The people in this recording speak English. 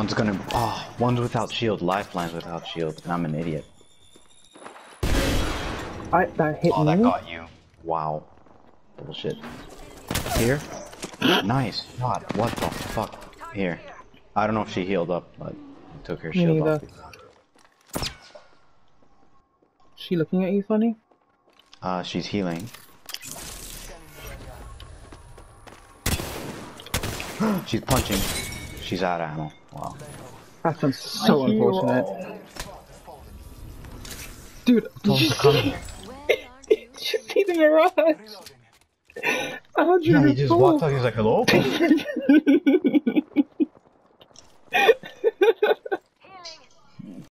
One's gonna. Oh, one's without shield. Lifeline's without shield. And I'm an idiot. That hit Oh, me. that got you. Wow. Bullshit. Here? Nice. God, what the fuck? Here. I don't know if she healed up, but I took her Me shield neither. off. She looking at you funny? She's healing. She's punching. She's out of ammo. Wow. That's so unfortunate. Dude, did you see the mirage? Yeah, he just walked out, he was like, hello?